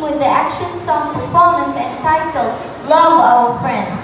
with the action song performance entitled Love Our Friend.